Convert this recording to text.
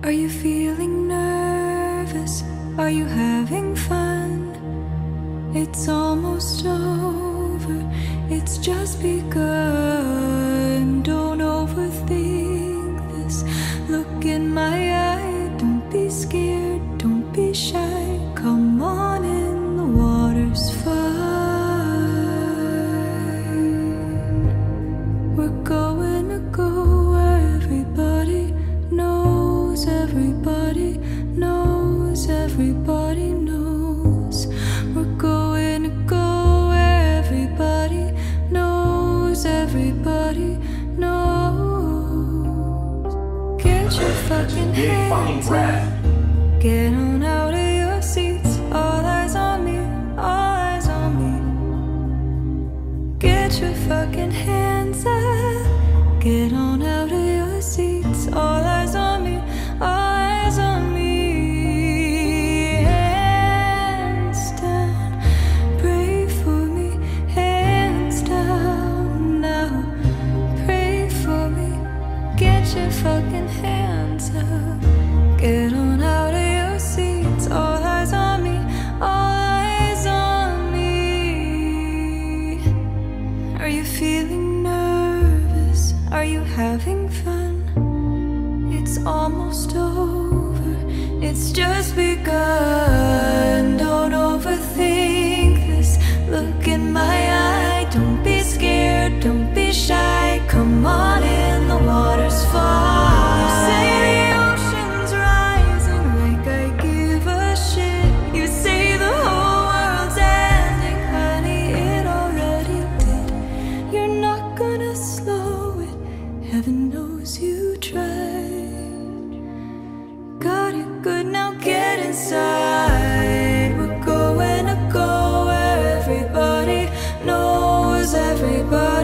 Are you feeling nervous? Are you having fun? It's almost over, it's just begun. Don't overthink this. Look in my eye, don't be scared, don't be shy. Come on in, the water's fine. We're going to go where everybody knows, everybody knows, everybody knows. We're going to go where everybody knows, everybody knows. Get your fucking hands up, get on out of your seats. All eyes on me, all eyes on me. Get your fucking hands up, get on out of your seats. All eyes on me, all eyes on me. Hands down, pray for me. Hands down now, pray for me. Get your fucking hands up, get on out of your seats. All eyes on me, all eyes on me. Are you feeling nervous? Are you having fun? It's almost over, it's just begun. Don't overthink this. Look in my eye, don't be scared, don't be shy. Come on in, the water's fine. You say the ocean's rising like I give a shit. You say the whole world's ending, honey, it already did. You're not gonna slow it, heaven knows you tried. Got it good, now get inside. We're going to go where everybody knows, everybody